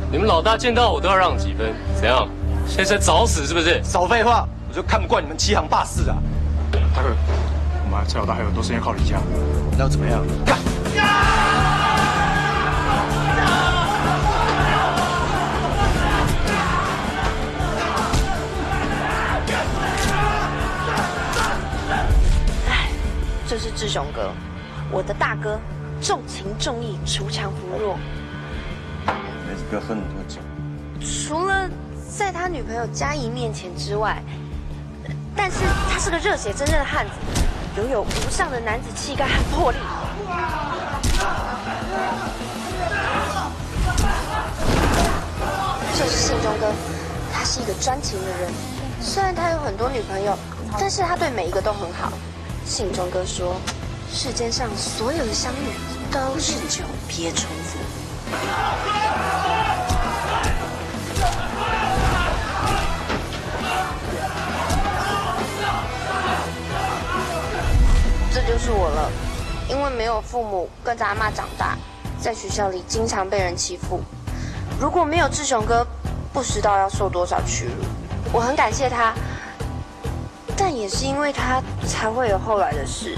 你们老大见到我都要让几分，怎样？现在找死是不是？ 少废话，我就看不惯你们欺行霸市啊！ 大哥，我们蔡老大还有很多时间靠李家， 那又怎么样？干！ 这是志雄哥，我的大哥，重情重义，锄强扶弱。 梅子哥喝那么多酒， 除了在他女朋友嘉怡面前之外，但是他是个热血蒸蒸的汉子，拥有无上的男子气概和魄力。这是信中哥，他是一个专情的人，虽然他有很多女朋友，但是他对每一个都很好。信中哥说，世间上所有的相遇都是久别重逢。这就是我了，因为没有父母，跟着阿嬷长大，在学校里经常被人欺负。如果没有志雄哥，不知道要受多少屈辱。我很感谢他，但也是因为他才会有后来的事。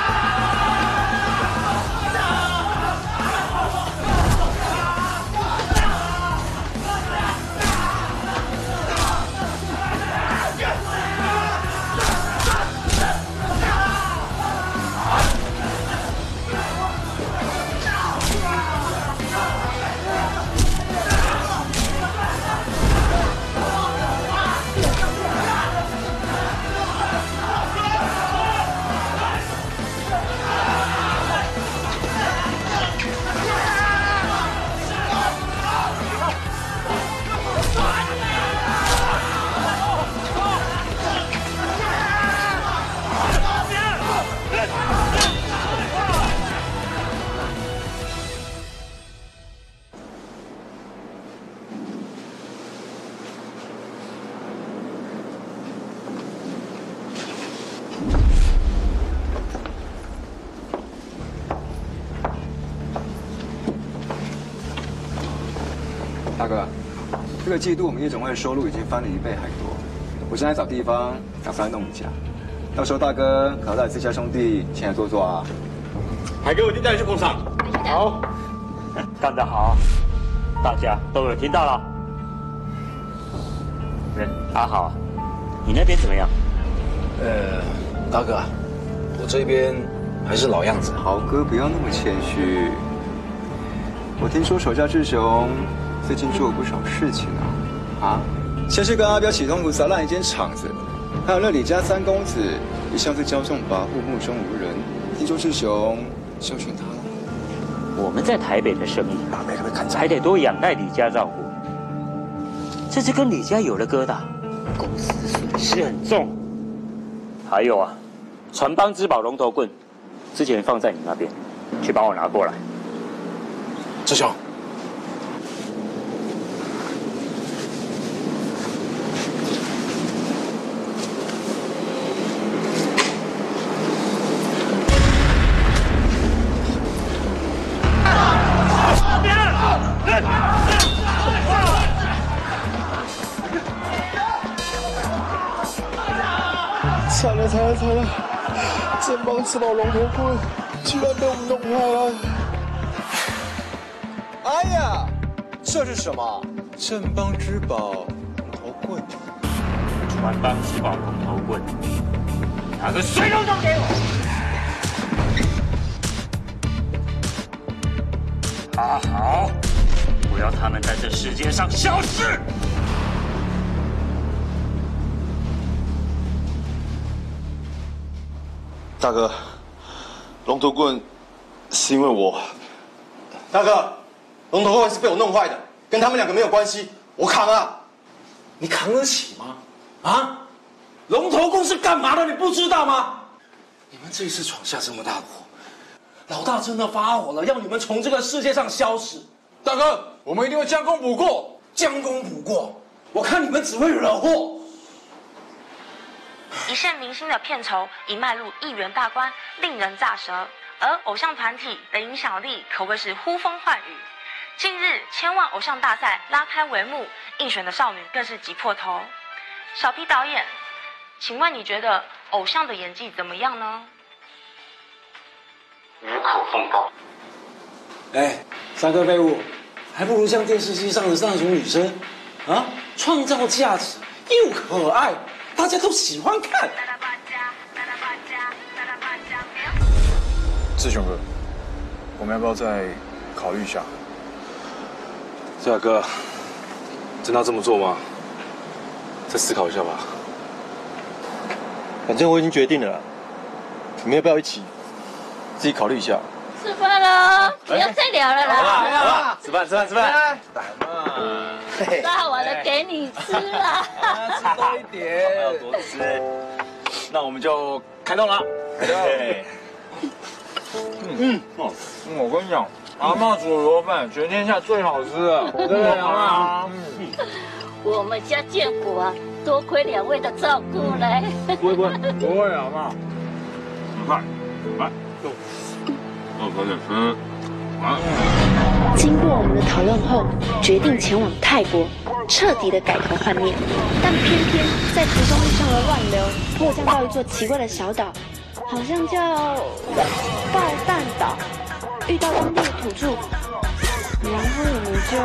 大哥，这个季度我们夜总会的收入已经翻了1倍还多。我现在找地方打算弄一家，到时候大哥可要带自家兄弟前来坐坐啊。 海哥，我一定带你去捧场。 好，干得好，大家都有听到了。阿豪，你那边怎么样？ 大哥，我这边还是老样子。 豪哥不要那么谦虚。我听说手下志雄最近做了不少事情啊！先是跟阿彪起冲突，砸烂一间厂子，还有那李家3公子一向是骄纵跋扈、目中无人。听说志雄教训他了。 我们在台北的生意，还得多仰赖李家照顾。这次跟李家有了疙瘩，公司损失很重。还有啊，船帮之宝龙头棍，之前放在你那边，去帮我拿过来。 志雄。 惨了！正帮之宝龙头棍居然被我们弄坏了！ 哎呀，这是什么？正帮之宝龙头棍， 船帮之宝龙头棍，拿个水龙头给我！好，我要他们在这世界上消失！ 大哥，龙头棍是因为我。 大哥，龙头棍是被我弄坏的，跟他们2个没有关系，我扛啊！ 你扛得起吗？啊？龙头棍是干嘛的？你不知道吗？你们这一次闯下这么大的祸，老大真的发火了，要你们从这个世界上消失。 大哥，我们一定会将功补过。 将功补过，我看你们只会惹祸。 一线明星的片酬已迈入亿元大关，令人咋舌。而偶像团体的影响力可谓是呼风唤雨。 近日前往偶像大赛拉开帷幕，应选的少女更是挤破头。小 P 导演，请问你觉得偶像的演技怎么样呢？ 雨口风暴。 哎，三个废物，还不如像电视机上的那种女生，啊，创造价值又可爱，大家都喜欢看。 志雄哥，我们要不要再考虑一下？ 志雅哥，真的要这么做吗？再思考一下吧。反正我已经决定了啦，你们要不要一起自己考虑一下？ 吃饭了，不要再聊了啦。 好吧，吃饭。来嘛， 大碗的给你吃啦。 吃多一点，要多吃。那我们就开动了。我跟你讲，阿嬷煮的螺饭全天下最好吃了，对不对，阿嬷？ 我们家建国啊，多亏两位的照顾嘞。 不会，阿嬷。快，来，快点吃。 经过我们的讨论后，决定前往泰国，彻底的改头换面。但偏偏在途中遇上了乱流，迫降到一座奇怪的小岛，好像叫爆弹岛。遇到当地的土著，然后我们就……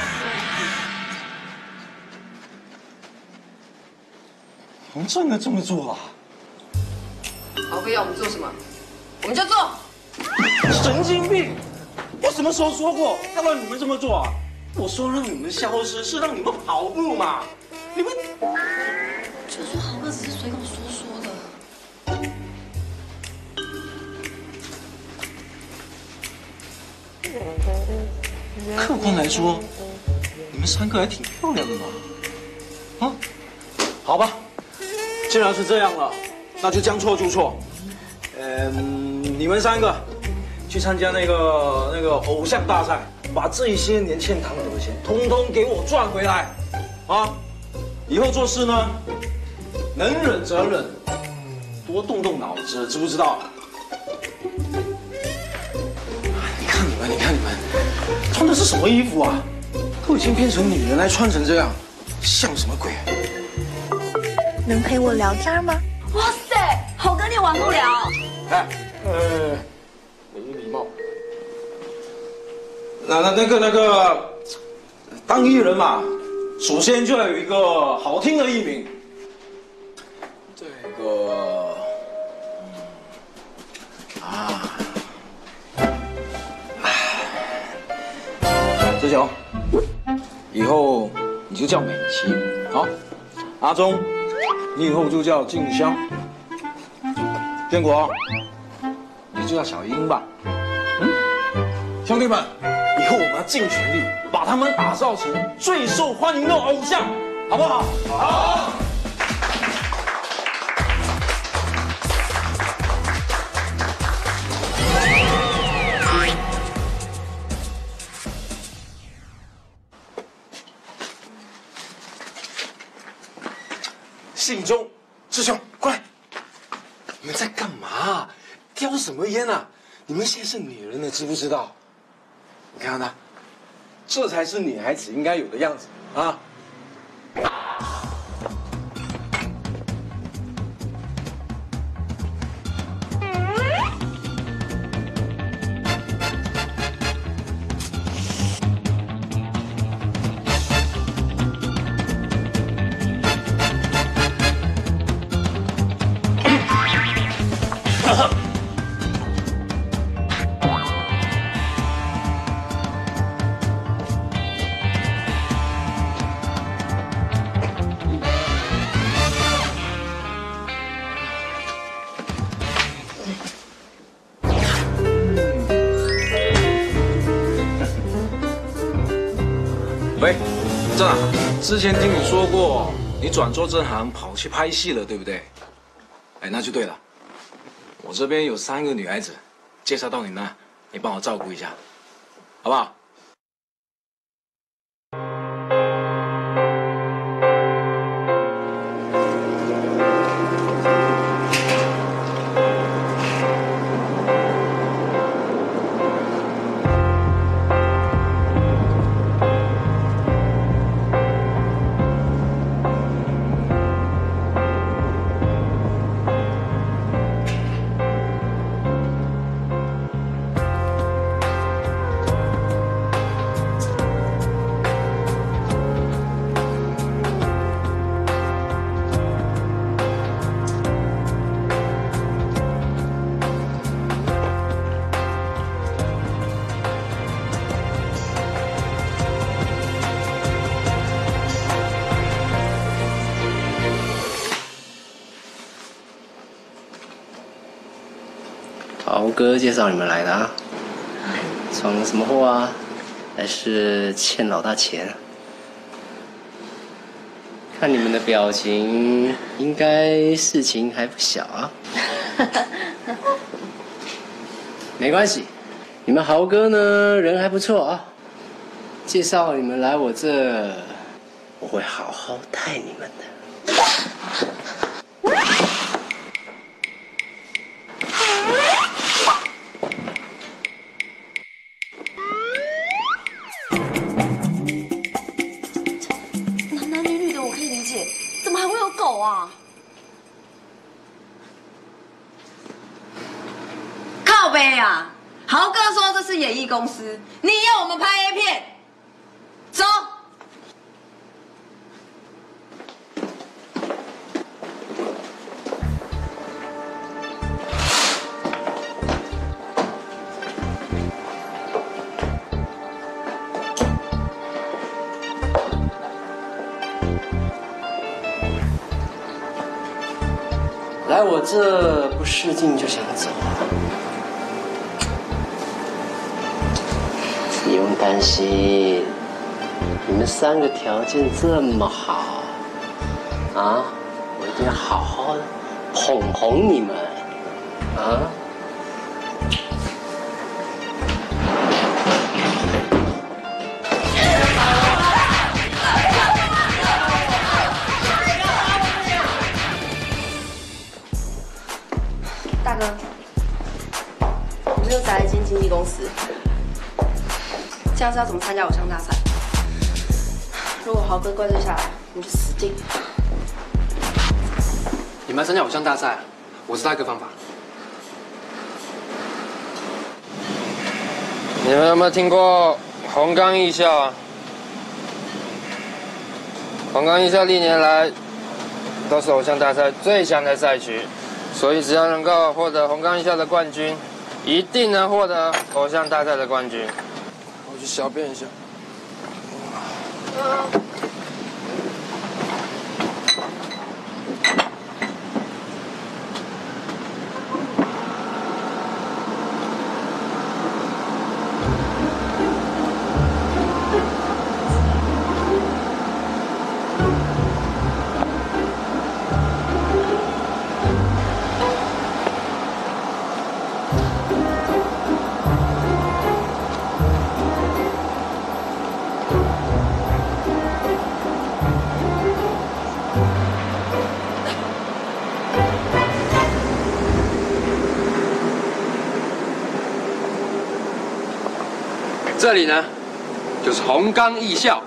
我们真的这么做了？ 豪哥要我们做什么，我们就做。 神经病！我什么时候说过要让你们这么做啊？我说让你们消失，是让你们跑步嘛。你们就说豪哥只是随口说的。 客观来说，你们三个还挺漂亮的嘛。啊，好吧，既然是这样了，那就将错就错。你们三个去参加那个偶像大赛，把这些年欠堂的钱通通给我赚回来。啊，以后做事呢，能忍则忍，多动动脑子，知不知道？你看你们，穿的是什么衣服啊？都已经变成女人还穿成这样，像什么鬼？ 能陪我聊天吗？ 哇塞，豪哥你玩不了。 哎，没礼貌。那个，当艺人嘛，首先就要有一个好听的艺名。这个，志雄，以后你就叫美琪，好。阿忠，你以后就叫静香。建国，你就叫小英吧。兄弟们，以后我们要尽全力把他们打造成最受欢迎的偶像，好不好？好。信中，师兄，过来！你们在干嘛？叼什么烟啊？你们现在是女人了，知不知道？你看她，这才是女孩子应该有的样子啊！喂，郑啊，之前听你说过，你转做这行跑去拍戏了，对不对？哎，那就对了。我这边有3个女孩子，介绍到你那，你帮我照顾一下，好不好？ 哥介绍你们来的啊？闯了什么祸啊？还是欠老大钱？看你们的表情，应该事情还不小啊。没关系，你们豪哥呢人还不错啊，介绍你们来我这，我会好好待你们的。 男男女女的我可以理解，怎么还会有狗啊？ 靠背啊！豪哥说这是演艺公司，你要我们拍 A 片，走。 来我这不试镜就想走，不用担心，你们3个条件这么好，啊，我一定要好好的捧红你们，啊。 大哥，我们又找了一间经纪公司，这样是要怎么参加偶像大赛？如果豪哥怪罪下来，我们就死定了。 你们要参加偶像大赛，我知道一个方法。 你们有没有听过红冈艺校啊？红冈艺校历年来都是偶像大赛最强的赛区。所以只要能够获得红冈艺校的冠军，一定能获得偶像大赛的冠军。我去小便一下。 这里呢，就是红冈艺校。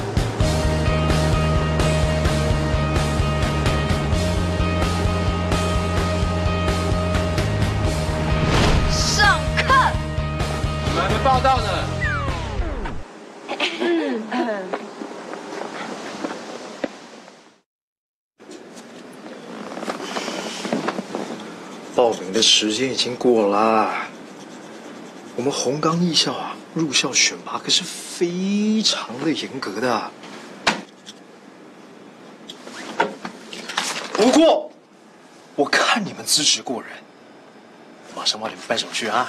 上课。 你们还没报到呢。 报名的时间已经过了。我们红冈艺校啊，入校选拔可是非常的严格的。不过，我看你们资质过人，马上帮你们办手续啊。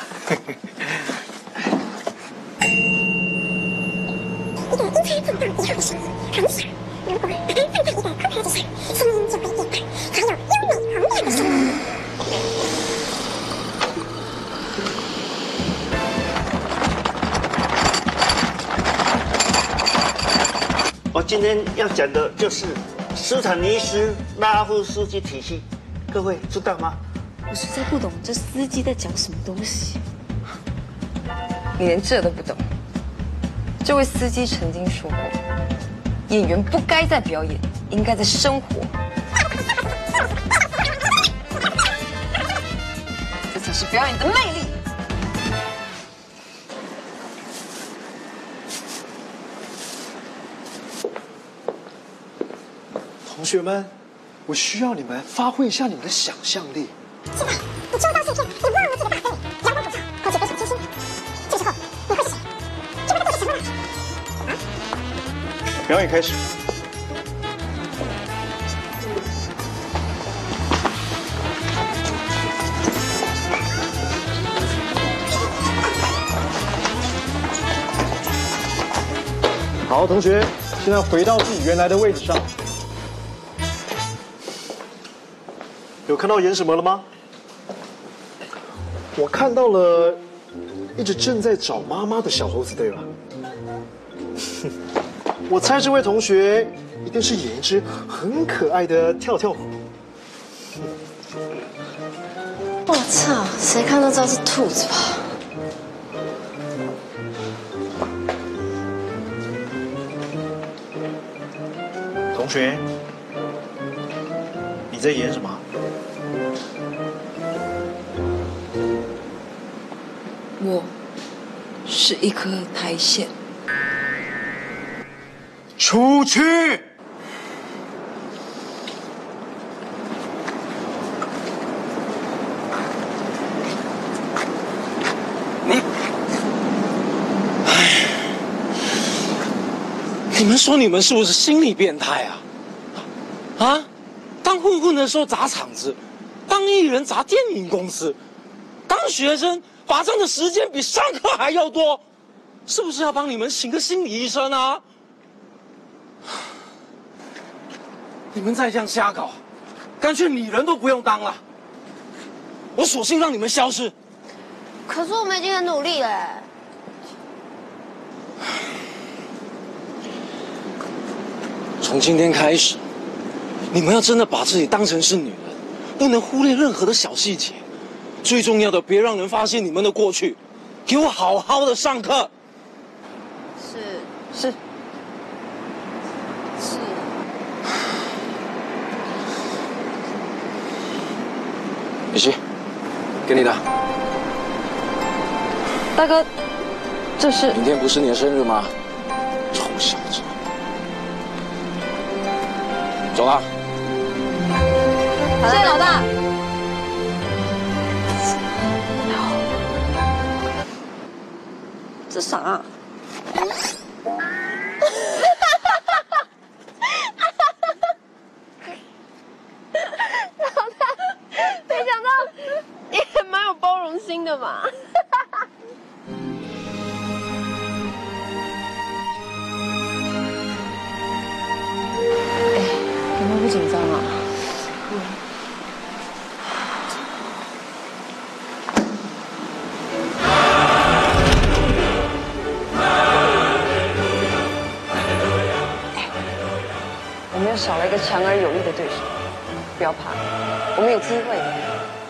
我今天要讲的就是斯坦尼斯拉夫斯基体系，各位知道吗？ 我实在不懂这司机在讲什么东西。你连这都不懂？这位司机曾经说过，演员不该在表演，应该在生活。这才是表演的魅力。 同学们，我需要你们发挥一下你们的想象力。 现在你收到碎片，你忘了记得打分，阳光普照，或者非常清新。这时候你会写，这个都是什么呢？ 表演开始。 好，同学，现在回到自己原来的位置上。有看到演什么了吗？我看到了一只正在找妈妈的小猴子，对吧？我猜这位同学一定是演一只很可爱的跳跳虎。 我操，谁看都知道是兔子吧？ 同学，你在演什么？ 我是一颗苔藓。 出去！ 你们说你们是不是心理变态啊？啊，当混混的时候砸场子，当艺人砸电影公司，当学生罚站的时间比上课还要多，是不是要帮你们请个心理医生啊？你们再这样瞎搞，干脆你人都不用当了，我索性让你们消失。 可是我们已经很努力了。 从今天开始，你们要真的把自己当成是女人，不能忽略任何的小细节。最重要的，别让人发现你们的过去。给我好好的上课。 是。 雨熙，给你的。 大哥，这是…… 明天不是你的生日吗？臭小子！走了。 谢谢老大。这啥啊？ 没想到你也蛮有包容心的嘛。 有没有不紧张啊？我们又少了一个强而有力的对手，不要怕，我们有机会的。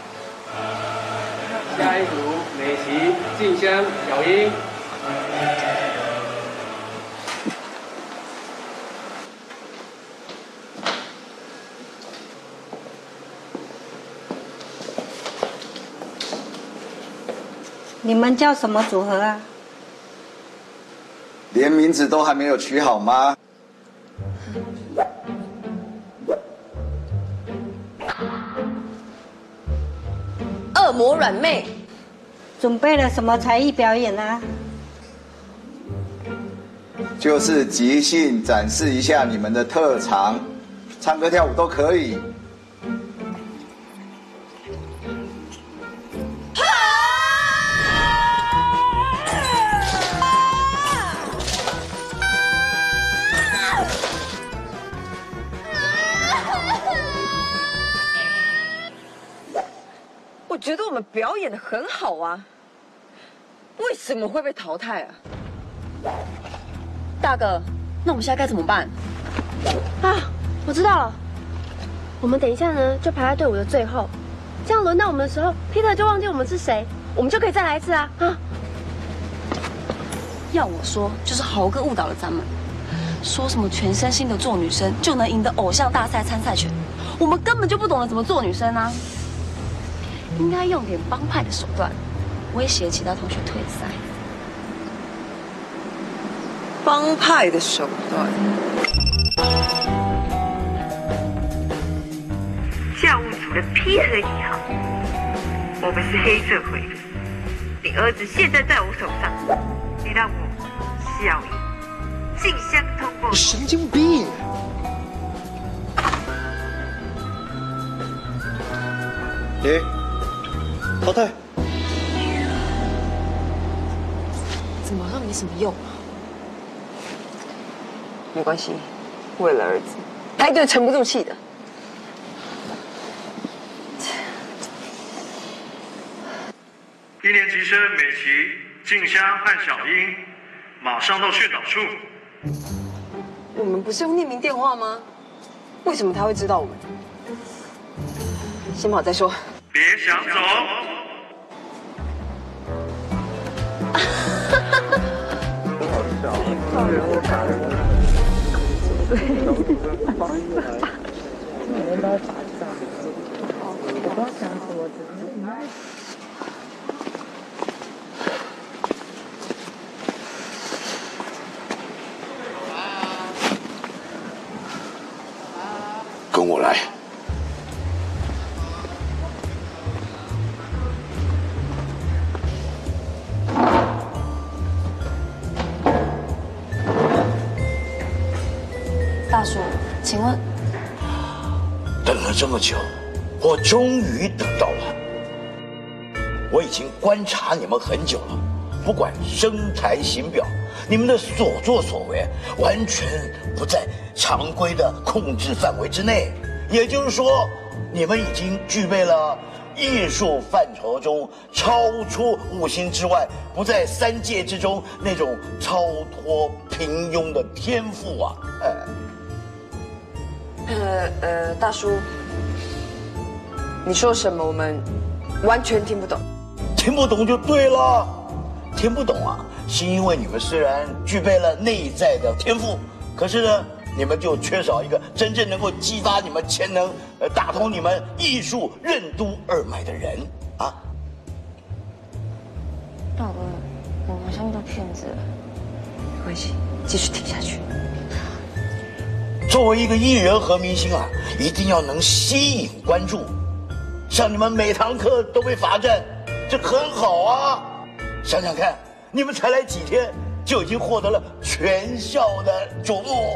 下一组美琪、静香、小英。 你们叫什么组合啊？ 连名字都还没有取好吗？ 恶魔软妹， 准备了什么才艺表演啊？ 就是即兴展示一下你们的特长，唱歌跳舞都可以。 我觉得我们表演的很好啊，为什么会被淘汰啊？大哥，那我们现在该怎么办？ 啊，我知道了，我们等一下呢就排在队伍的最后，这样轮到我们的时候，Peter 就忘记我们是谁，我们就可以再来一次啊！啊！ 要我说，就是豪哥误导了咱们，说什么全身心的做女生就能赢得偶像大赛参赛权，我们根本就不懂得怎么做女生啊！应该用点帮派的手段，威胁其他同学退赛。 帮派的手段。 教务组的 Peter 你好，我们是黑社会，你儿子现在在我手上，你让我小英竞相通过。 神经病！淘汰。 怎么好像没什么用啊？ 没关系，为了儿子，他一定沉不住气的。 一年级生美琪、静香和小英，马上到训导处。 我们不是用匿名电话吗？为什么他会知道我们？先跑再说。 别想走。 跟我来。 大叔，请问， 等了这么久，我终于等到了。我已经观察你们很久了，不管声台形表，你们的所作所为完全不在常规的控制范围之内。也就是说，你们已经具备了艺术范畴中超出五行之外，不在三界之中那种超脱平庸的天赋啊！ 大叔，你说什么？我们完全听不懂。 听不懂就对了，听不懂啊，是因为你们虽然具备了内在的天赋，可是呢，你们就缺少一个真正能够激发你们潜能、打通你们艺术任督二脉的人啊。 大哥，我们好像遇到骗子了。没关系，继续听下去。 作为一个艺人和明星啊，一定要能吸引关注。像你们每堂课都被罚站，这很好啊。想想看，你们才来几天，就已经获得了全校的瞩目。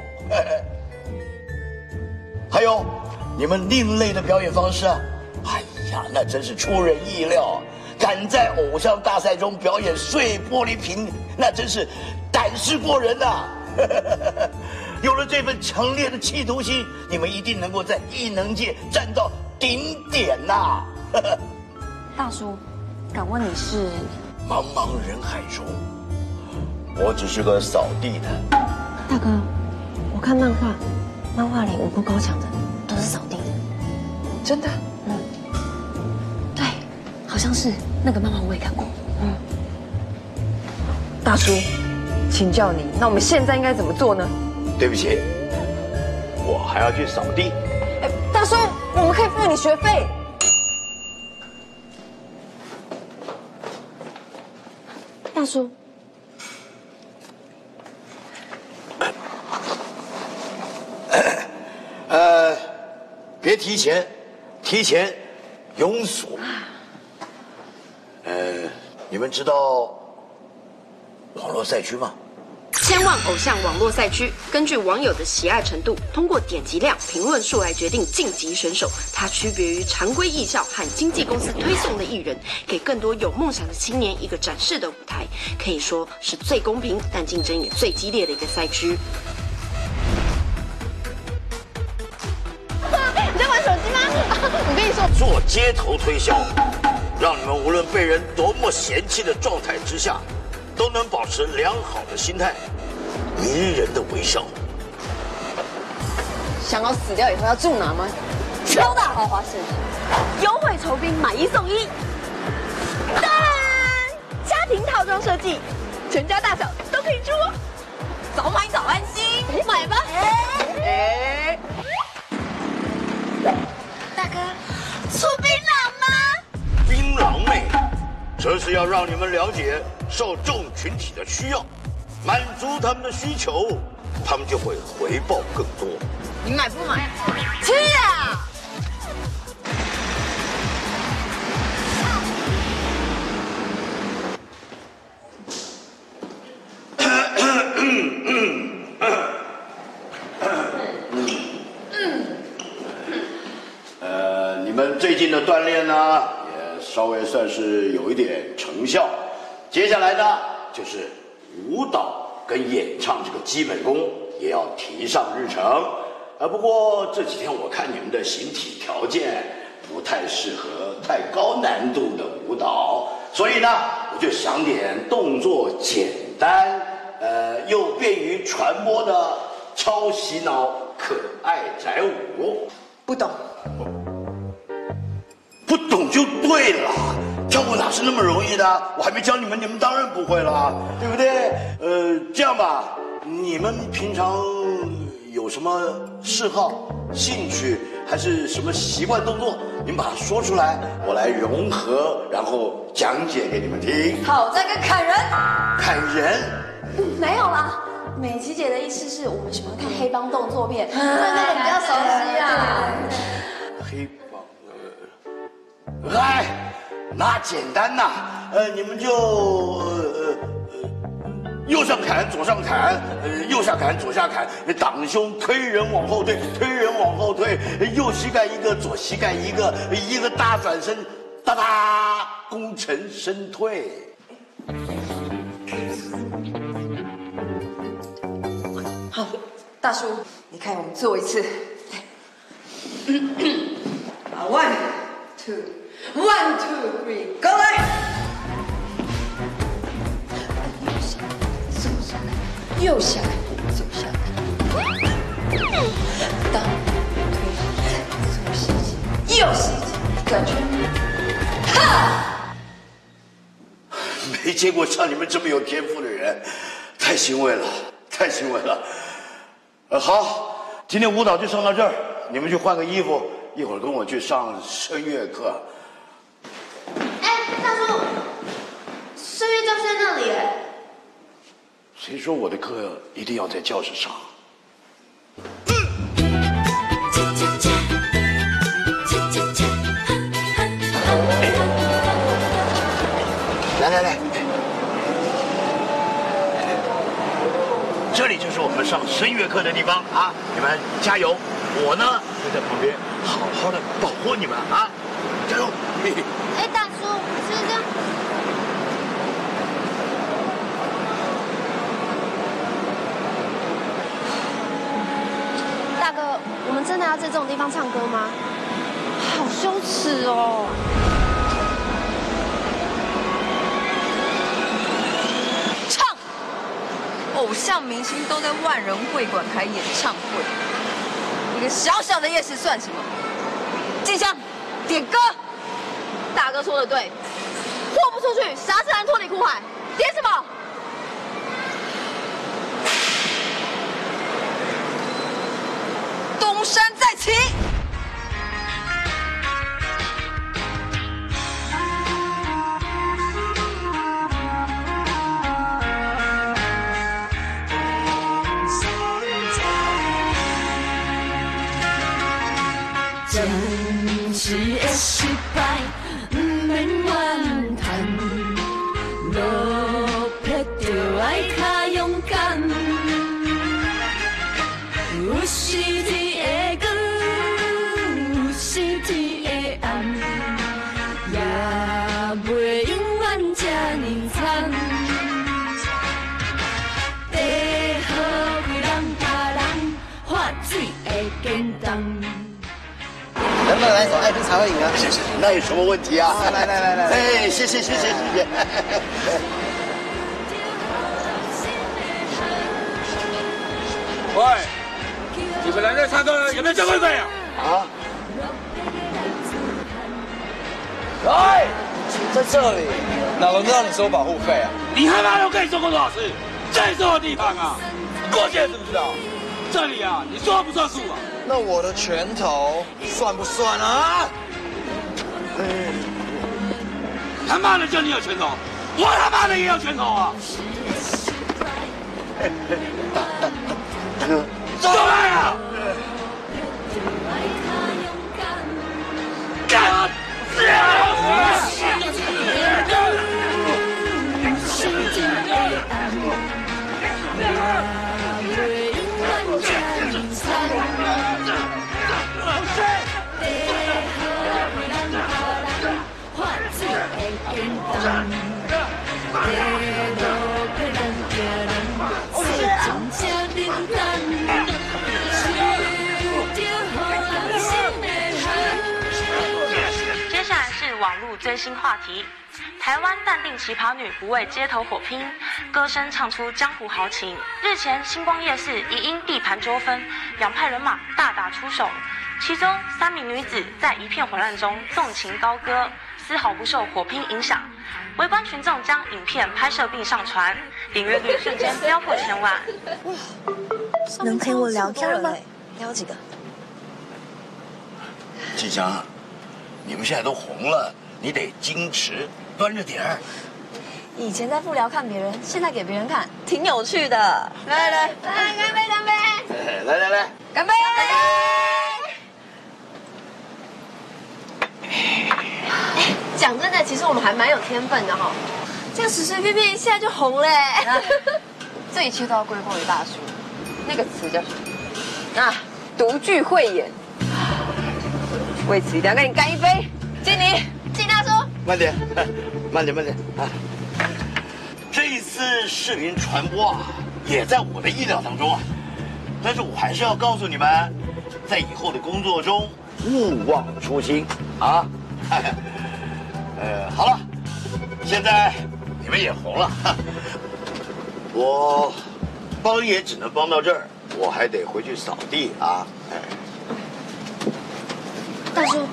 还有，你们另类的表演方式啊，哎呀，那真是出人意料。敢在偶像大赛中表演碎玻璃瓶，那真是胆识过人呐。有了这份强烈的企图心，你们一定能够在艺能界站到顶点呐！ 大叔，敢问你是？ 茫茫人海中，我只是个扫地的。 大哥，我看漫画，漫画里武功高强的都是扫地的。 真的？ 嗯，对，好像是那个漫画我也看过。嗯， 大叔，请教你，那我们现在应该怎么做呢？ 对不起，我还要去扫地。 大叔，我们可以付你学费。 大叔， 别提钱，提钱庸俗。你们知道网络赛区吗？ 千万偶像网络赛区，根据网友的喜爱程度，通过点击量、评论数来决定晋级选手。它区别于常规艺校和经纪公司推送的艺人，给更多有梦想的青年一个展示的舞台，可以说是最公平，但竞争也最激烈的一个赛区。 你在玩手机吗？我跟你说， 做街头推销，让你们无论被人多么嫌弃的状态之下，都能保持良好的心态，迷人的微笑。 想要死掉以后要住哪吗？ 超大豪华设计，优惠酬宾买1送1。当然，家庭套装设计，全家大小都可以住哦。早买早安心，买吧。 大哥，出槟榔吗？ 槟榔妹，这是要让你们了解受众群体的需要，满足他们的需求，他们就会回报更多。 你买不买？吃啊！ 你们最近的锻炼呢，也稍微算是有一点成效。接下来呢，就是舞蹈跟演唱这个基本功。 也要提上日程。不过这几天我看你们的形体条件不太适合太高难度的舞蹈，所以呢，我就想点动作简单，又便于传播的超洗脑可爱宅舞。 不懂。 不懂就对了，教我哪是那么容易的？我还没教你们，你们当然不会了，对不对？这样吧，你们平常有什么嗜好、兴趣，还是什么习惯动作？你们把它说出来，我来融合，然后讲解给你们听。 好，再跟砍人。 砍人？ 没有啦。美琪姐的意思是我们喜欢看黑帮动作片，对那个比较熟悉啊。 黑帮，哎，那简单呐，你们就右上砍，左上砍，右下砍，左下砍，挡胸推人往后退，推人往后退，右膝盖一个，左膝盖一个，一个大转身，哒哒，功成身退。 好，大叔，你看我们做一次。1 2 1 2 3 ，Go 来！右下看，左下看，倒推，左膝击，右膝击，转圈，哈！ 没见过像你们这么有天赋的人，太欣慰了，太欣慰了。好，今天舞蹈就上到这儿，你们去换个衣服，一会儿跟我去上声乐课。 哎，大叔，声乐教室在那里。 谁说我的课一定要在教室上？来，这里就是我们上声乐课的地方啊！你们加油，我呢就在旁边好好的保护你们啊！加油！ 哎，大叔，是这样。大哥，我们真的要在这种地方唱歌吗？好羞耻哦！ 唱，偶像明星都在万人会馆开演唱会，一个小小的夜市算什么？静香，点歌。 大哥说的对，豁不出去，啥自然脱离苦海。点什么？ 东山再起。 暂时的失败，不免怨叹，落魄就爱较勇敢。有时天的光，有时天的暗，也袂永远这呢惨。地好几人他人喝水会简单。 能不能来一首《爱拼才会赢》啊？ 是，那有什么问题啊？ 来， 哎，谢谢。 喂，你们来这唱歌有没有交会费啊？ 啊？哎， 在这里，哪轮得到你收保护费啊？ 你他妈都跟你说过多少次？这是我的地方啊！过界知不知道？这里啊，你说不算数啊？ 那我的拳头算不算啊？ 他妈的，就你有拳头，我他妈的也有拳头啊！ 大哥， 走来啊！干！ 真正冷淡。 入最新话题。台湾淡定奇葩女不畏街头火拼，歌声唱出江湖豪情。日前星光夜市疑因地盘纠纷，两派人马大打出手，其中3名女子在一片混乱中纵情高歌，丝毫不受火拼影响。围观群众将影片拍摄并上传，点阅率瞬间飙破1000万。 能陪我聊天吗？聊几个？ 静香，你们现在都红了，你得矜持，端着点儿。 以前在不聊看别人，现在给别人看，挺有趣的。来，干杯，干杯！ 来， 干杯！讲真的，其实我们还蛮有天分的哈，这样随随便便一下就红嘞。 这一切都要归功于大叔，那个词叫什么？啊，独具慧眼。为此一定要跟你干一杯，敬你，敬大叔。 慢点啊！这一次视频传播啊，也在我的意料当中啊，但是我还是要告诉你们，在以后的工作中勿忘初心啊。好了，现在你们也红了，我帮也只能帮到这儿，我还得回去扫地啊。 大叔，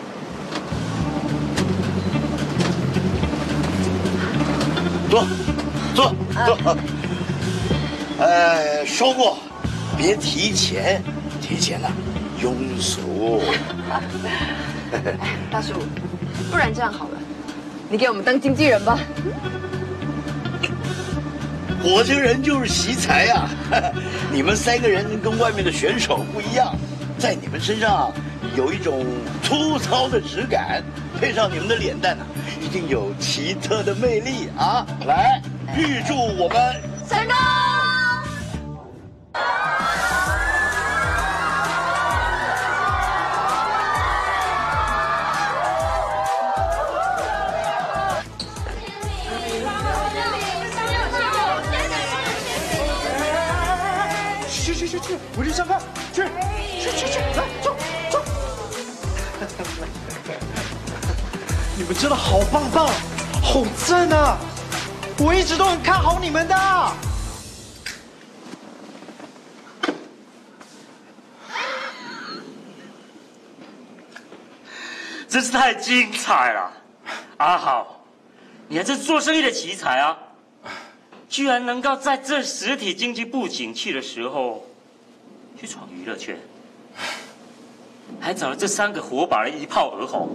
坐。说过别提钱呢庸俗。 大叔，不然这样好了，你给我们当经纪人吧。 火星人就是惜才呀！你们3个人跟外面的选手不一样，在你们身上有一种粗糙的质感，配上你们的脸蛋呢，一定有奇特的魅力啊！来，预祝我们成功！ 去，我去上课，去，来，走。你们真的好棒，好赞啊！我一直都很看好你们的。 真是太精彩了，阿豪，你还是做生意的奇才啊！居然能够在这实体经济不景气的时候，去闯娱乐圈，还找了这3个火把人一炮而红，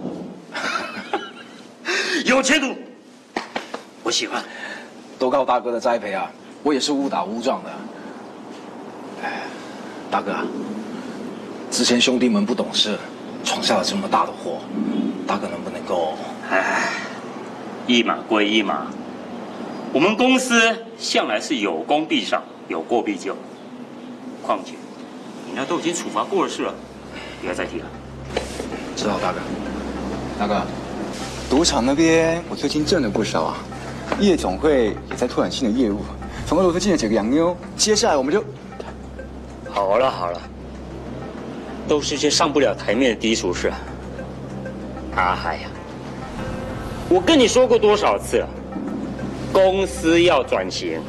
有前途，我喜欢。 都靠大哥的栽培啊，我也是误打误撞的。哎，大哥，之前兄弟们不懂事，闯下了这么大的祸，大哥能不能够？ 哎，一码归一码，我们公司向来是有功必赏，有过必就。况且，你那都已经处罚过的事了，不要再提了。 知道，大哥。 大哥，赌场那边我最近挣了不少啊，夜总会也在拓展新的业务，从俄罗斯进了几个洋妞，接下来我们就…… 好了，都是些上不了台面的低俗事。阿海呀，我跟你说过多少次了，公司要转型，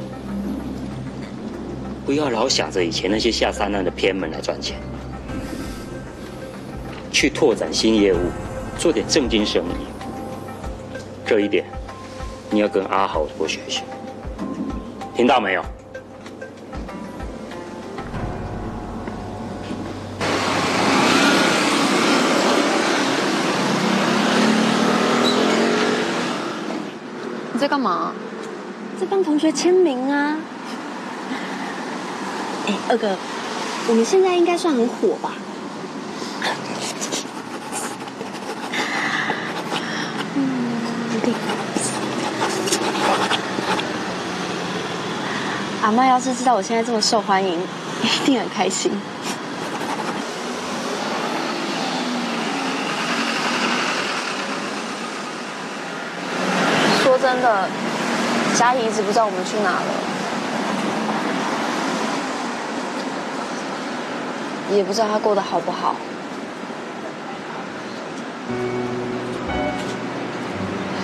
不要老想着以前那些下三滥的偏门来赚钱，去拓展新业务，做点正经生意。这一点，你要跟阿豪多学学，听到没有？ 你在干嘛？在帮同学签名啊。哎，二哥，我们现在应该算很火吧？阿嬷要是知道我现在这么受欢迎，一定很开心。说真的，嘉怡一直不知道我们去哪了，也不知道她过得好不好。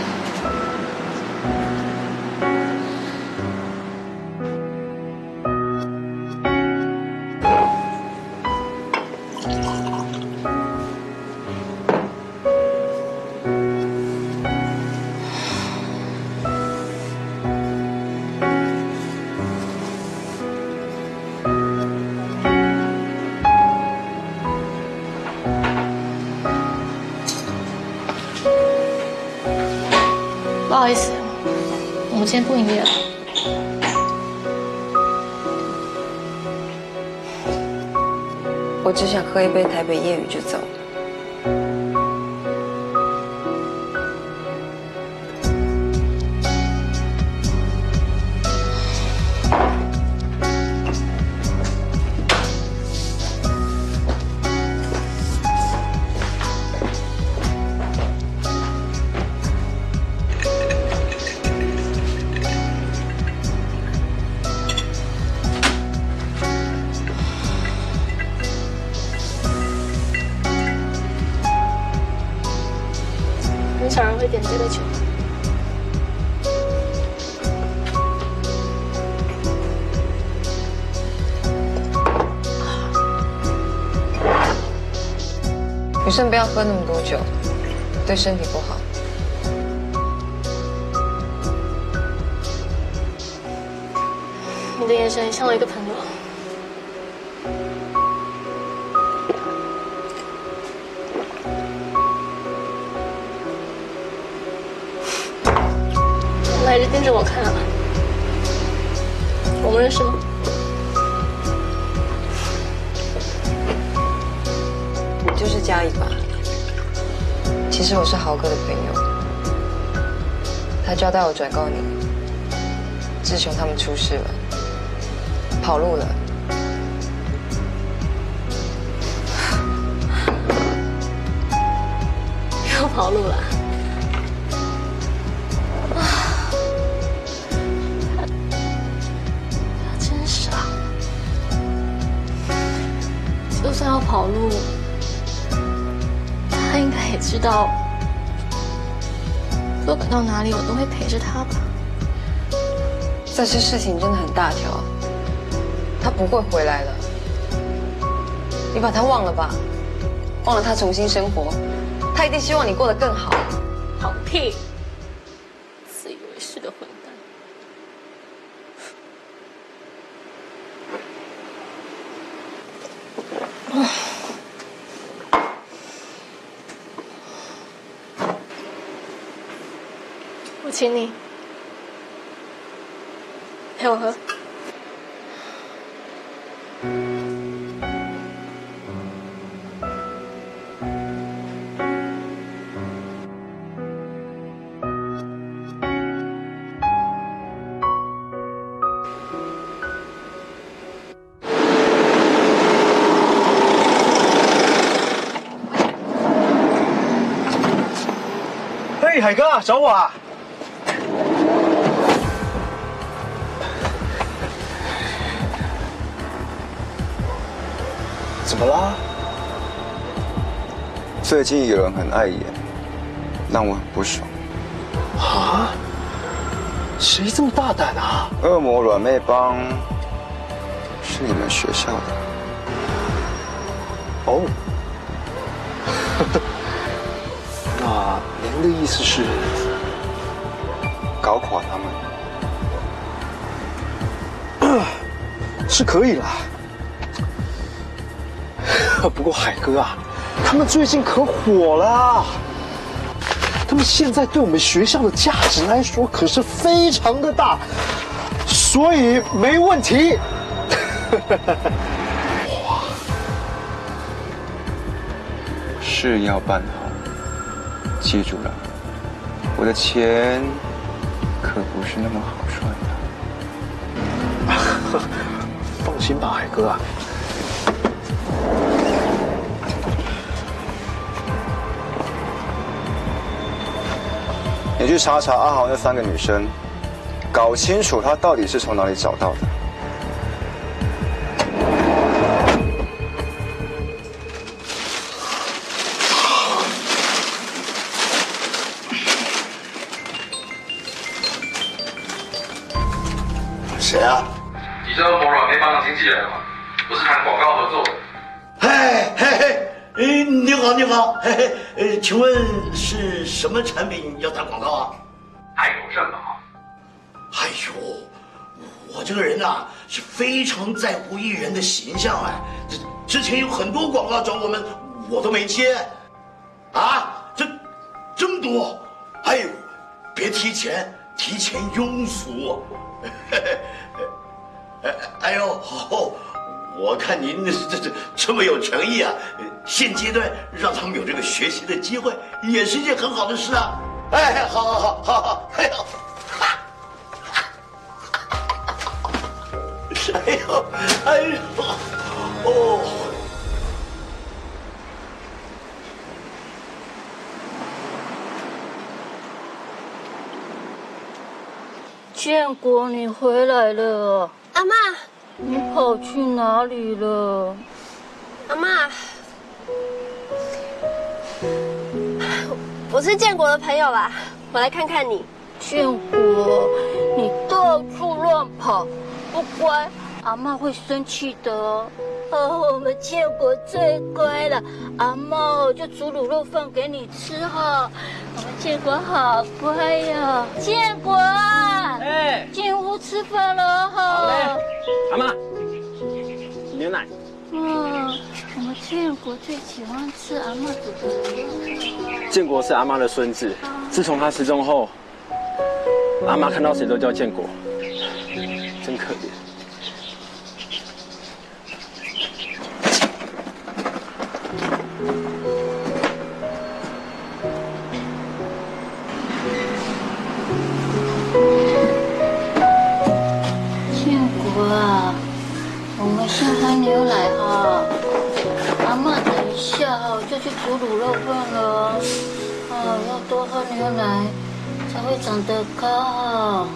好意思，我们今天不营业了。 我只想喝一杯台北夜雨就走。 很少人会点这个酒。 女生不要喝那么多酒，对身体不好。 你的眼神很像我一个朋友。那一直盯着我看啊。我们认识吗？ 你就是嘉怡吧？其实我是豪哥的朋友，他交代我转告你，志雄他们出事了，跑路了。 又跑路了。真傻。就算要跑路，他应该也知道，不管到哪里，我都会陪着他吧。 这次事情真的很大条，他不会回来了。你把他忘了吧，忘了他重新生活，他一定希望你过得更好。 好屁！自以为是的混蛋。我请你陪我喝。 嘿，海哥，找我啊？怎么啦？ 最近有人很碍眼，让我很不爽。 啊？谁这么大胆啊？ 恶魔软妹帮是你们学校的。 哦。那您的意思是搞垮他们？是可以啦。不过海哥啊，他们最近可火了。他们现在对我们学校的价值来说可是非常的大，所以没问题。 哇，事要办好，记住了，我的钱可不是那么好赚的。 放心吧，海哥啊。 你去查查阿豪那3个女生，搞清楚她到底是从哪里找到的。 谁啊？ 你是某软妹帮的经纪人吗？我是谈广告合作的。 嘿嘿嘿，你好你好，嘿嘿，请问是什么产品要打广告啊？ 还有什么？ 哎呦，我这个人呐是非常在乎艺人的形象哎，之前有很多广告找我们，我都没接，啊，这么多，哎呦， 别提前庸俗。哎呦，好，我看您这么有诚意啊，现阶段让他们有这个学习的机会，也是一件很好的事啊。哎，好，哎呦。哎呦，哦！ 建国，你回来了。 阿嬷， 你跑去哪里了？ 阿嬷，我是建国的朋友啦，我来看看你。 建国，你到处乱跑，不乖，阿嬷会生气的哦。我们建国最乖了，阿嬷就煮卤肉饭给你吃哈。我们建国好乖呀，建国，哎，进屋吃饭了哈。 好嘞，阿嬷，牛奶。 我们建国最喜欢吃阿嬷煮的卤肉饭。 建国是阿嬷的孙子，自从他失踪后，阿嬷看到谁都叫建国，真可怜。 建国啊，我们先喝牛奶哈。阿嬷等一下哈就去煮卤肉饭了。要多喝牛奶才会长得高。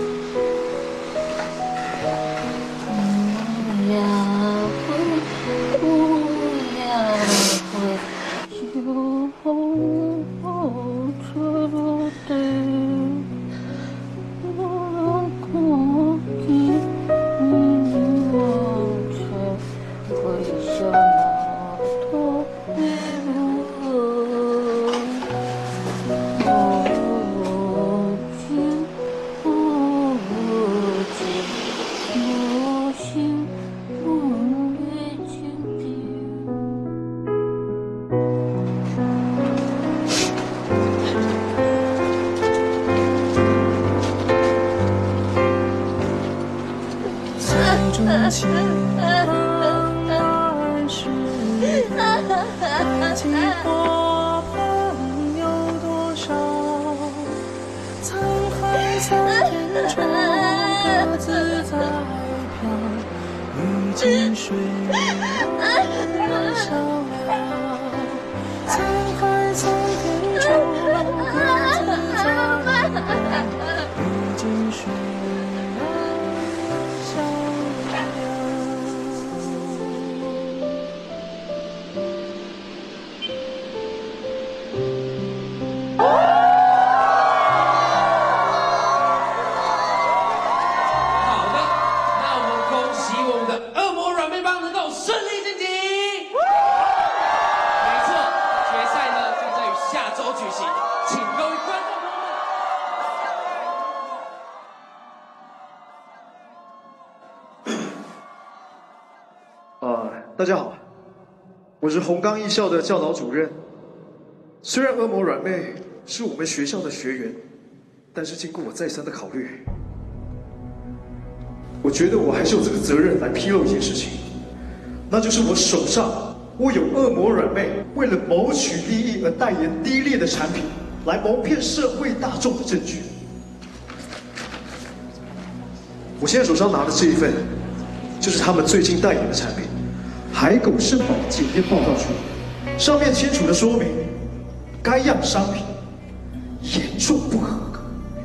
大家好，我是红冈艺校的教导主任。虽然恶魔软妹是我们学校的学员，但是经过我再三的考虑，我觉得我还是有这个责任来披露一件事情，那就是我手上握有恶魔软妹为了谋取利益而代言低劣的产品，来蒙骗社会大众的证据。我现在手上拿的这一份，就是他们最近代言的产品。海狗肾宝检验报告书上面清楚的说明，该样商品严重不合格。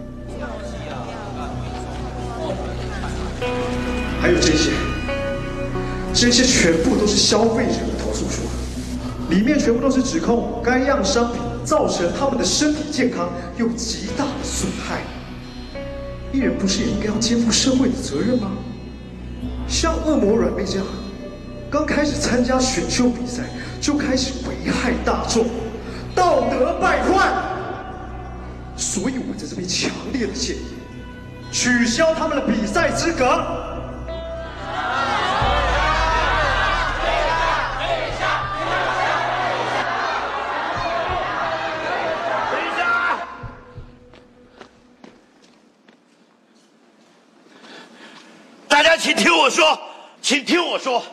还有这些全部都是消费者的投诉书，里面全部都是指控该样商品造成他们的身体健康有极大的损害。艺人不是也应该要肩负社会的责任吗？像恶魔软妹这样。刚开始参加选秀比赛就开始危害大众，道德败坏，所以我在这边强烈的建议，取消他们的比赛资格。 我说，请听我说，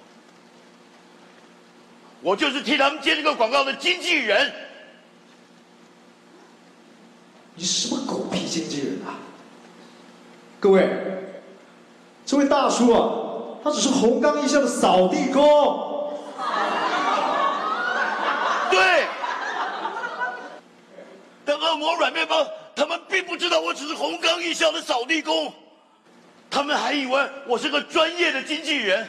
我就是替他们接这个广告的经纪人。 你什么狗屁经纪人啊！各位，这位大叔啊，他只是红冈艺校的扫地工。 对，但恶魔软面包他们并不知道我只是红冈艺校的扫地工，他们还以为我是个专业的经纪人。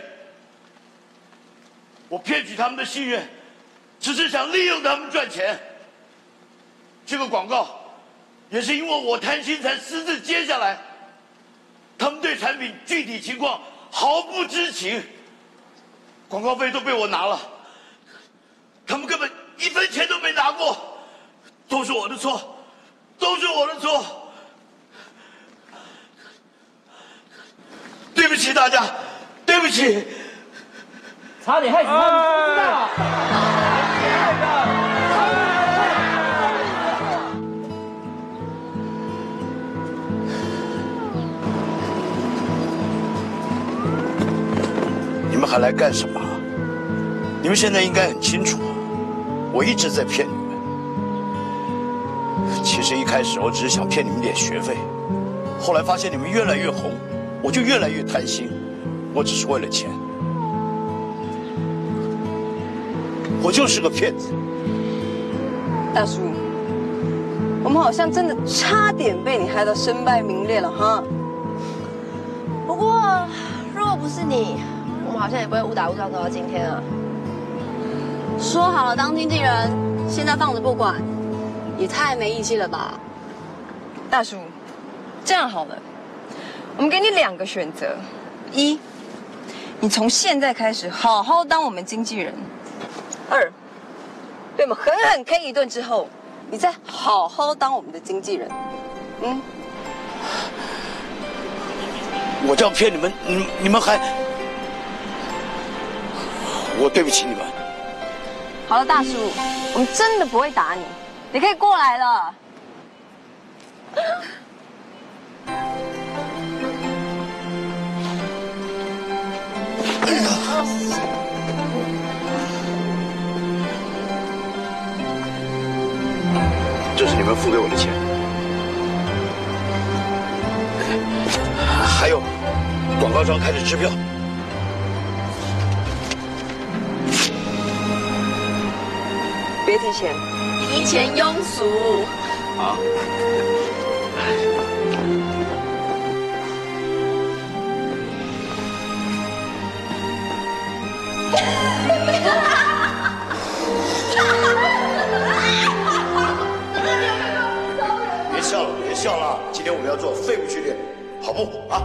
我骗取他们的信任，只是想利用他们赚钱。这个广告也是因为我贪心才私自接下来，他们对产品具体情况毫不知情，广告费都被我拿了，他们根本1分钱都没拿过，都是我的错，都是我的错，对不起大家，对不起， 差点害死他们，知不知道？ 你们还来干什么？你们现在应该很清楚，我一直在骗你们。其实一开始我只是想骗你们点学费，后来发现你们越来越红，我就越来越贪心。我只是为了钱，我就是个骗子。 大叔，我们好像真的差点被你害到身败名裂了哈。 不过，如果不是你，我们好像也不会误打误撞走到今天啊。 说好了当经纪人，现在放着不管，也太没义气了吧？ 大叔，这样好了，我们给你2个选择：一，你从现在开始好好当我们经纪人；二，被我们狠狠 K 一顿之后，你再好好当我们的经纪人。嗯。 我这样骗你们，你们还……我对不起你们。 好了，大叔，我们真的不会打你，你可以过来了。 这是你们付给我的钱，还有广告商开的支票。 别提钱， 提钱庸俗。 啊！别笑了，别笑了！今天我们要做肺部训练，跑步啊！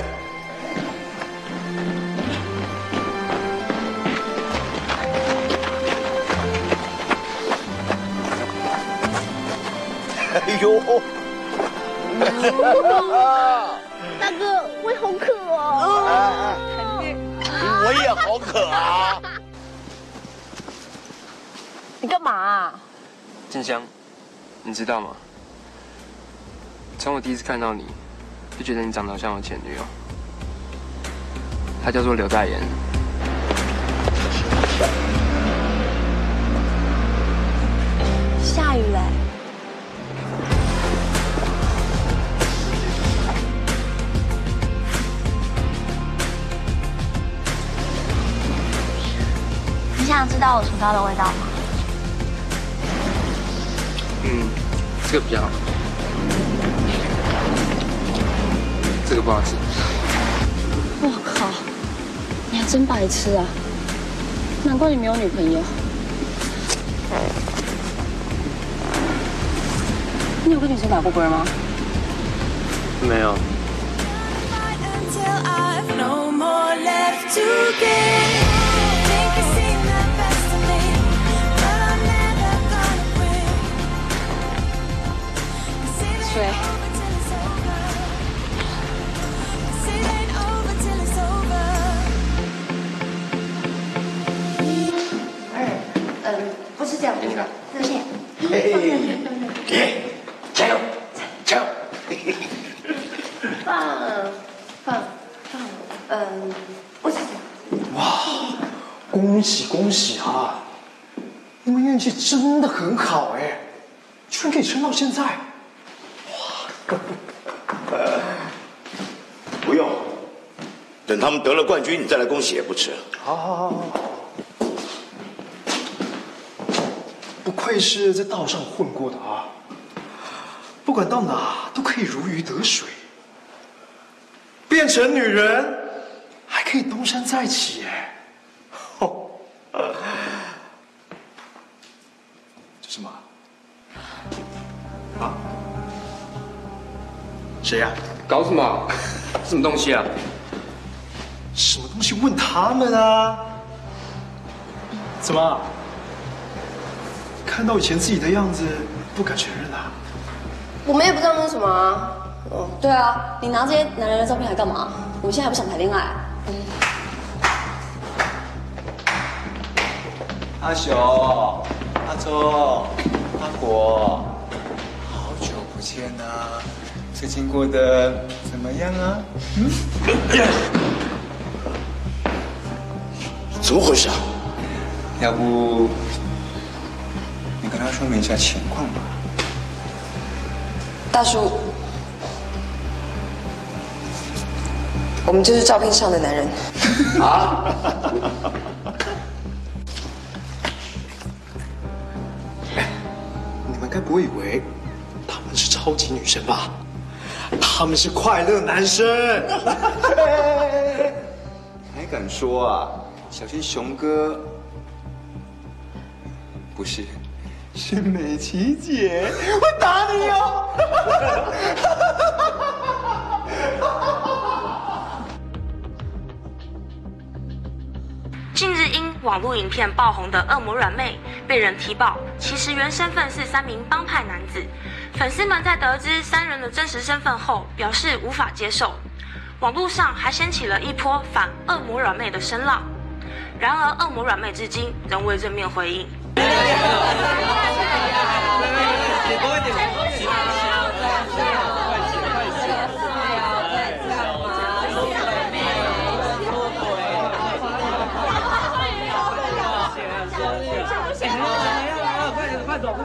哎呦！ 大哥，我也好渴哦。 我也好渴啊！ 你干嘛啊？ 静香，你知道吗？从我第一次看到你，就觉得你长得像我前女友，她叫做刘代言。 下雨嘞。 你想知道我厨刀的味道吗？ 这个比较好，这个不好吃。 我靠，你还真白痴啊！难怪你没有女朋友。你有跟女生打过啵吗？ 没有。 水。 不是这样，不是，谢谢。 给，加油，加油！ 放， 恭喜恭喜啊！你们运气真的很好哎，居然可以撑到现在。哇！ 不用，等他们得了冠军，你再来恭喜也不迟。 好。不愧是在道上混过的啊，不管到哪都可以如鱼得水，变成女人还可以东山再起哎。这什么？啊？谁呀？ 搞什么？什么东西啊？ 什么东西？问他们啊！怎么？看到以前自己的样子，不敢承认啊？ 我们也不知道那是什么啊。 对啊，你拿这些男人的照片来干嘛？我们现在还不想谈恋爱。 阿雄、阿周、阿果，好久不见啊！最近过得怎么样啊？ 怎么回事啊？ 要不你跟他说明一下情况吧。 大叔，我们就是照片上的男人。 啊？ 你们该不会以为他们是超级女神吧？他们是快乐男生。 还敢说啊？小心熊哥，不是，是美琪姐会打你哦。 近日因网络影片爆红的恶魔软妹被人提报，其实原身份是3名帮派男子。粉丝们在得知3人的真实身份后，表示无法接受。网络上还掀起了一波反恶魔软妹的声浪。然而，恶魔软妹至今仍未正面回应。 快走！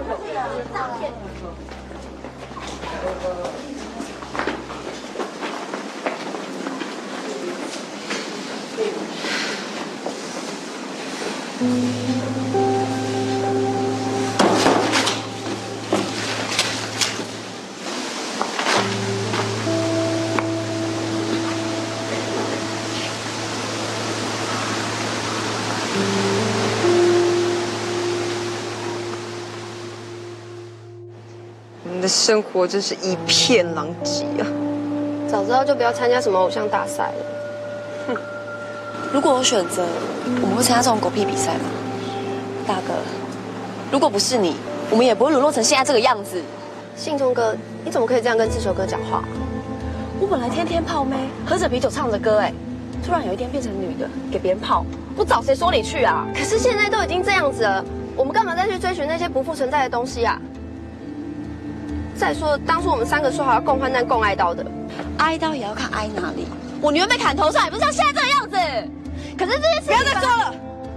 我们的生活真是一片狼藉啊！ 早知道就不要参加什么偶像大赛了。 哼，如果有选择，我们会参加这种狗屁比赛吗？大哥，如果不是你，我们也不会沦落成现在这个样子。 信忠哥，你怎么可以这样跟志球哥讲话？ 我本来天天泡妹，喝着啤酒唱着歌，哎，突然有一天变成女的，给别人泡，我找谁说理去啊？ 可是现在都已经这样子了，我们干嘛再去追寻那些不复存在的东西啊？再说，当初我们3个说好要共患难、共哀悼的， 哀悼也要看哀哪里。我女儿被砍头上，也不是像现在这个样子。可是这件事情， 不要再说了，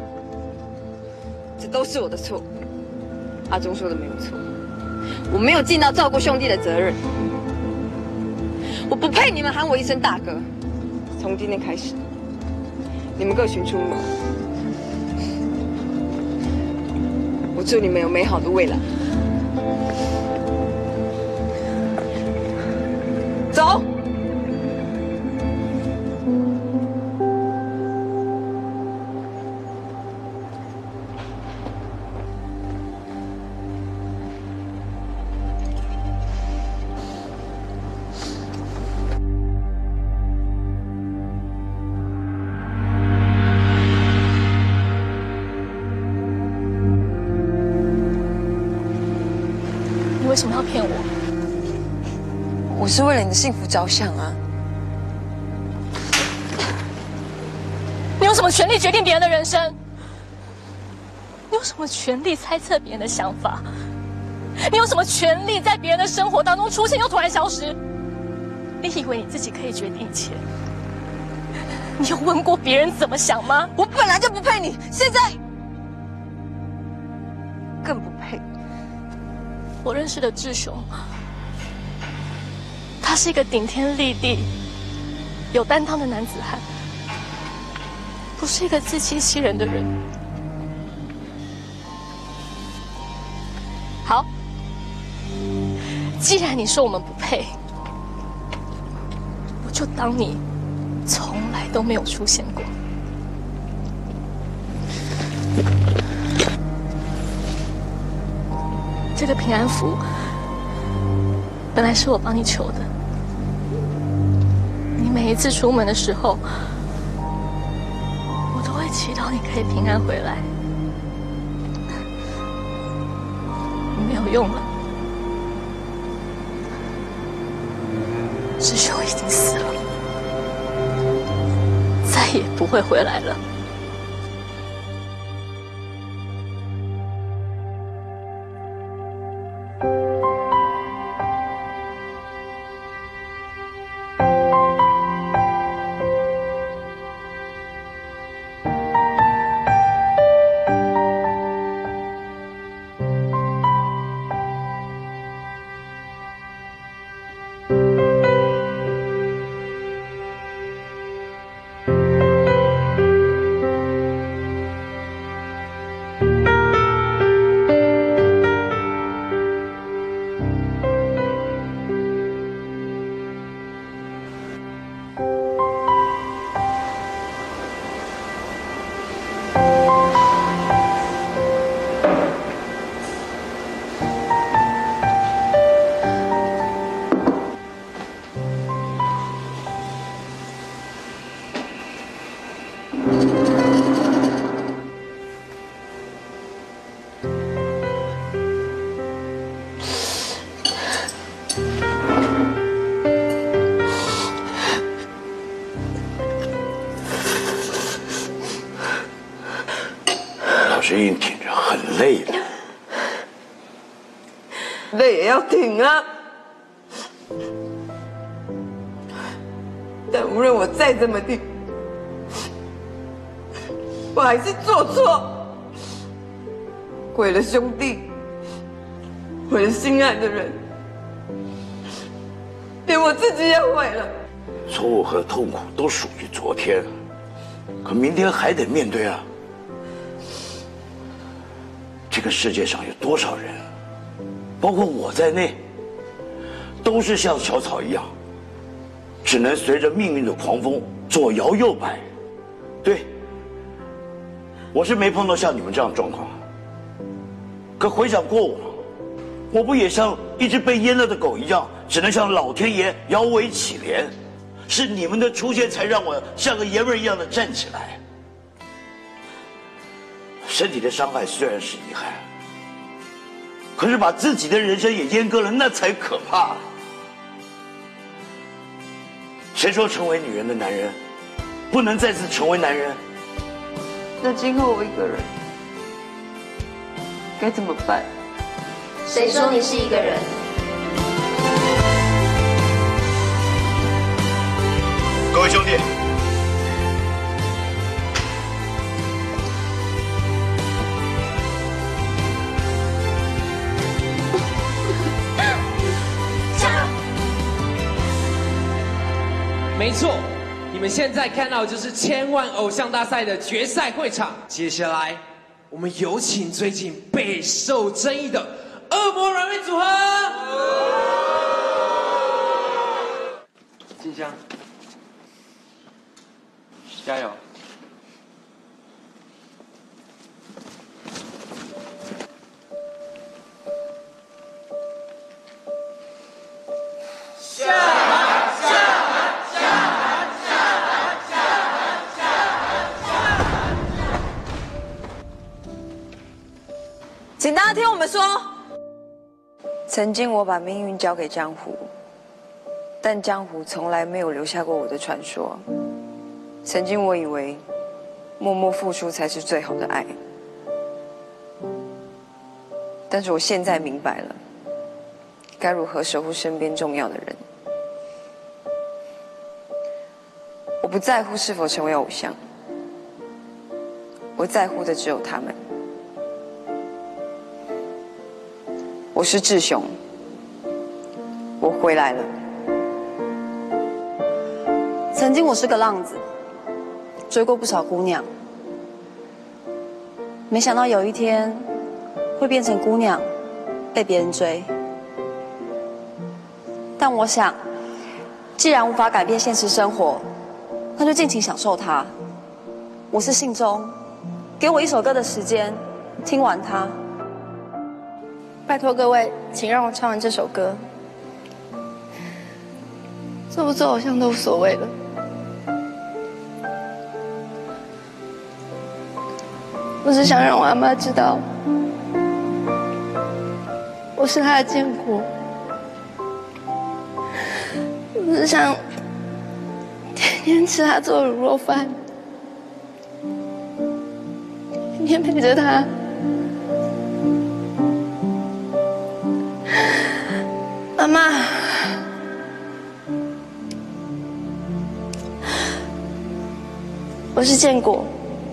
这都是我的错。阿忠说的没有错，我没有尽到照顾兄弟的责任，我不配你们喊我一声大哥。从今天开始，你们各寻出路。我祝你们有美好的未来。走。 你为什么要骗我？ 我是为了你的幸福着想啊！ 你有什么权利决定别人的人生？你有什么权利猜测别人的想法？你有什么权利在别人的生活当中出现又突然消失？你以为你自己可以决定一切？ 你有问过别人怎么想吗？ 我本来就不配你，现在更不配。 我认识的志雄，他是一个顶天立地、有担当的男子汉，不是一个自欺欺人的人。好，既然你说我们不配，我就当你从来都没有出现过。这个平安符本来是我帮你求的，你每一次出门的时候，我都会祈祷你可以平安回来。没有用了，师兄已经死了，再也不会回来了。 只硬挺着很累的， 累也要挺啊！但无论我再怎么挺，我还是做错，毁了兄弟，毁了心爱的人，连我自己也毁了。 错误和痛苦都属于昨天，可明天还得面对啊。这个世界上有多少人，包括我在内，都是像小草一样，只能随着命运的狂风左摇右摆。对，我是没碰到像你们这样的状况。可回想过往，我不也像一只被淹了的狗一样，只能向老天爷摇尾乞怜？是你们的出现才让我像个爷们儿一样的站起来。身体的伤害虽然是遗憾，可是把自己的人生也阉割了，那才可怕。谁说成为女人的男人不能再次成为男人？ 那今后我一个人该怎么办？ 谁说你是一个人？ 各位兄弟， 没错，你们现在看到的就是千万偶像大赛的决赛会场。接下来，我们有请最近备受争议的恶魔软妹组合。静香，加油！ 请大家听我们说， 曾经我把命运交给江湖，但江湖从来没有留下过我的传说。曾经我以为默默付出才是最好的爱，但是我现在明白了，该如何守护身边重要的人。我不在乎是否成为偶像，我在乎的只有他们。我是志雄，我回来了。 曾经我是个浪子，追过不少姑娘，没想到有一天会变成姑娘，被别人追。但我想，既然无法改变现实生活，那就尽情享受它。我是信中，给我一首歌的时间，听完它。 拜托各位，请让我唱完这首歌。做不做偶像都无所谓了。我只想让我阿妈知道，我是她的建国。我只想天天吃她做的卤肉饭，天天陪着她。妈妈，我是建国。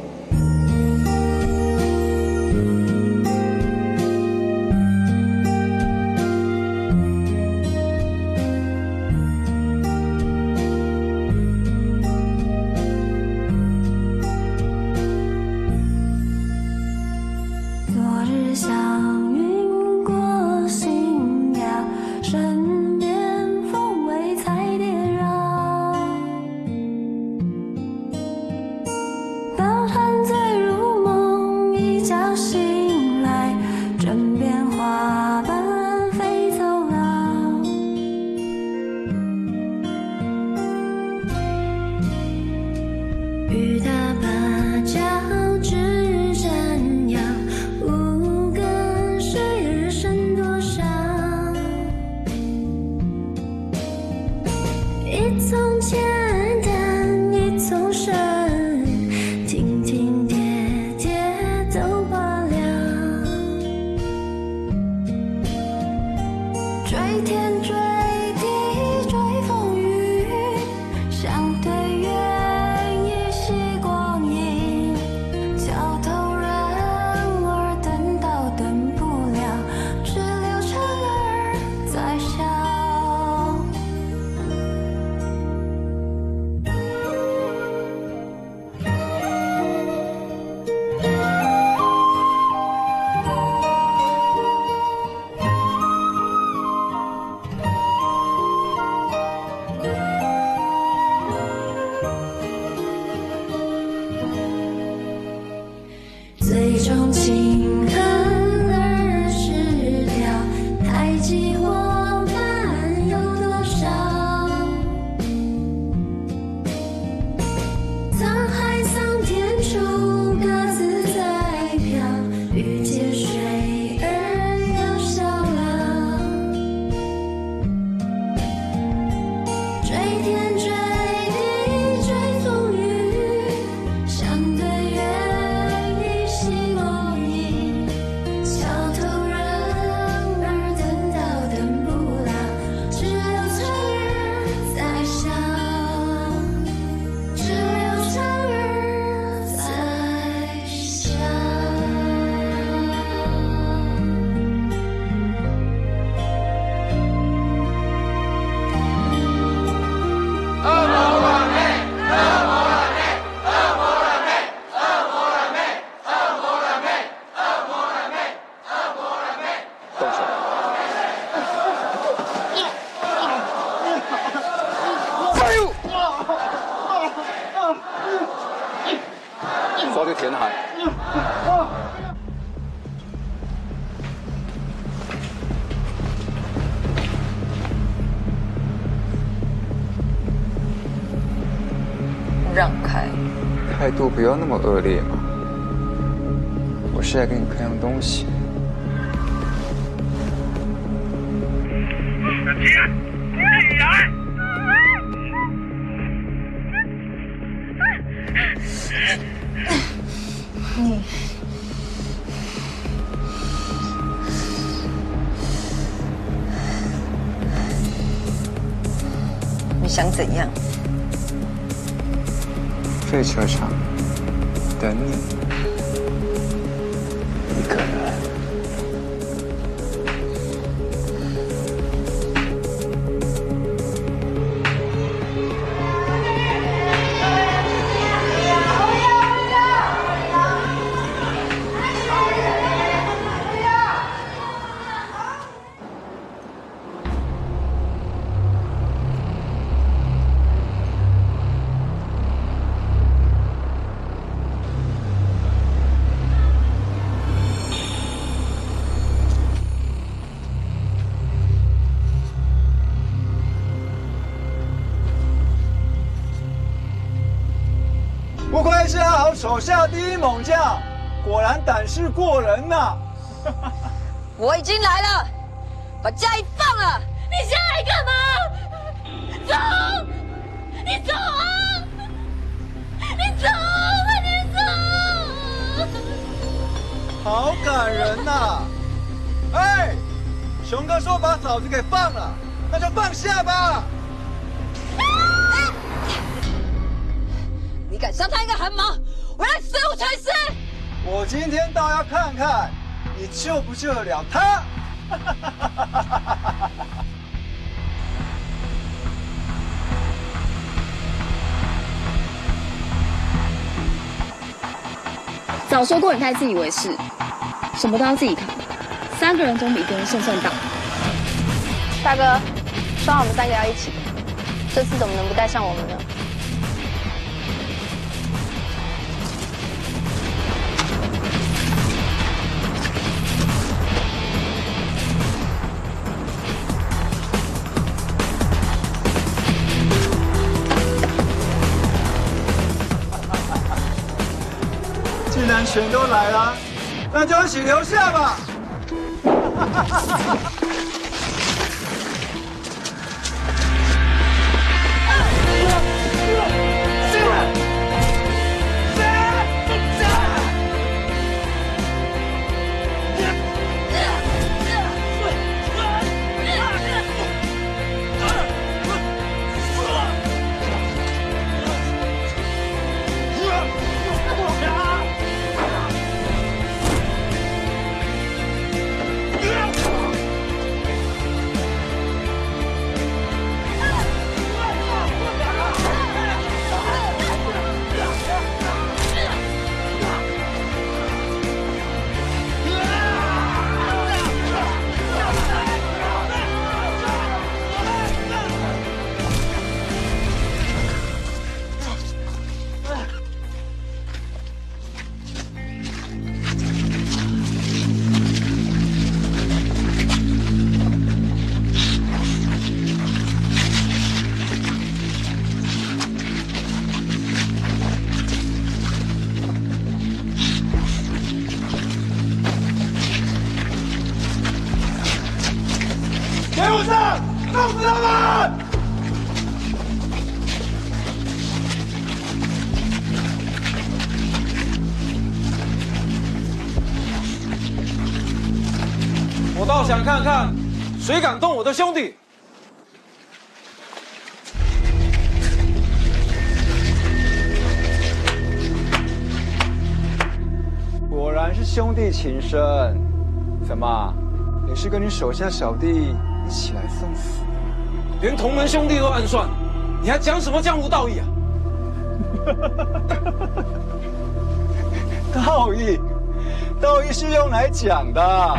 抓去填海。 让开！ 态度不要那么恶劣嘛。我是来给你看样东西。 起来！起来！ 你想怎样？ 废车场等你一个人。 不愧是阿豪手下第一猛将，果然胆识过人呐！ 我已经来了，把嘉义放了。 你现在来干嘛？走！你走啊！你走！快点走！ 好感人呐！哎，熊哥说把嫂子给放了，那就放下吧。 你敢伤他一个汗毛，我让你死无全尸！ 我今天倒要看看你救不救得了他。 早说过你太自以为是，什么都要自己扛，3个人总比一个人胜算大。 大哥，说好我们3个要一起，这次怎么能不带上我们呢？ 既然全都来了，那就一起留下吧。给我上，弄死他们！我倒想看看，谁敢动我的兄弟！果然是兄弟情深，怎么，也是跟你手下小弟一起来送死？连同门兄弟都暗算，你还讲什么江湖道义啊？道义是用来讲的。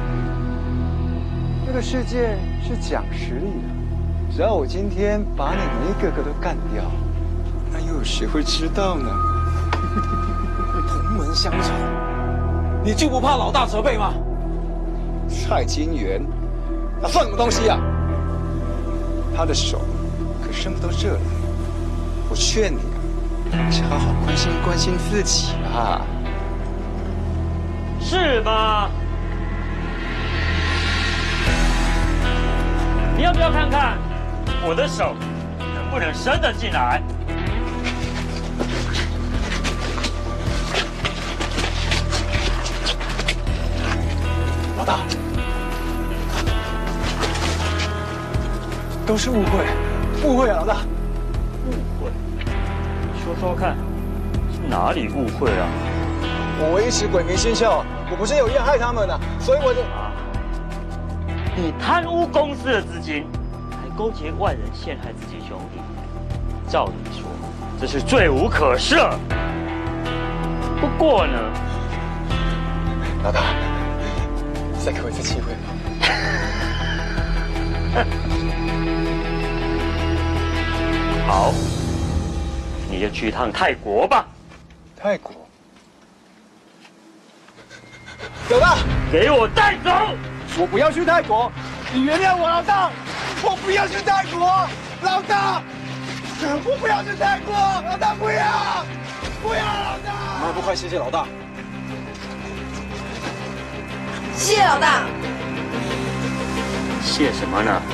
这个世界是讲实力的，只要我今天把你们一个个都干掉，那又有谁会知道呢？同门相仇，你就不怕老大责备吗？蔡金元，那算什么东西啊？他的手可伸不到这里。我劝你啊，还是好好关心关心自己啊。 是吗？你要不要看看我的手能不能伸得进来？ 老大，都是误会啊，老大。 误会？说说看， 哪里误会了？ 我唯一时鬼迷心窍，我不是有意害他们的，所以我就…… 你贪污公司的资金，还勾结外人陷害自己兄弟，照理说这是罪无可赦。不过呢， 老大，再给我一次机会吧。 好，你就去一趟泰国吧。 泰国？老大， 给我带走！ 我不要去泰国，你原谅我，老大，我不要去泰国，老大，我不要去泰国，老大不要，不要，老大！我们还不快谢谢老大？ 谢谢老大。 谢什么呢？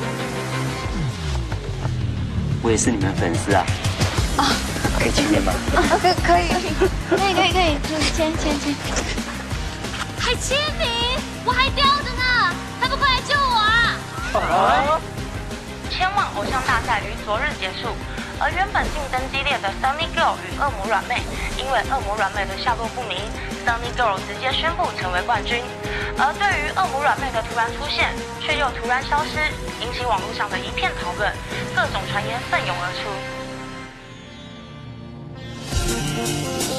我也是你们粉丝啊。 啊， 可以签名吗？ 啊，可以，就是签。 还签名？我还吊着呢，还不快来救我啊！ 千万偶像大赛于昨日结束，而原本竞争激烈的 Sunny Girl 与恶魔软妹，因为恶魔软妹的下落不明 ，Sunny Girl 直接宣布成为冠军。而对于恶魔软妹的突然出现，却又突然消失，引起网络上的一片讨论，各种传言奋涌而出。